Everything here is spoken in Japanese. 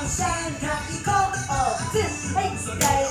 ンシャインハッピーコーツ、はい、世界